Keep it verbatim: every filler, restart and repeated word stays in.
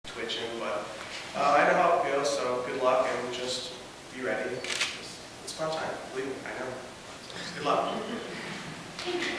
twitching, but uh, I know how it feels, so good luck and just be ready. It's, it's fun time, believe me, I know. Good luck.